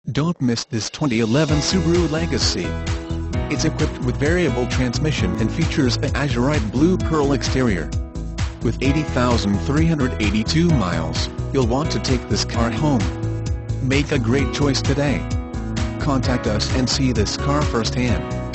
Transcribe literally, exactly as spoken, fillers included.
Don't miss this twenty eleven Subaru Legacy. It's equipped with variable transmission and features a azurite blue pearl exterior. With eighty thousand three hundred eighty-two miles, you'll want to take this car home. Make a great choice today. Contact us and see this car firsthand.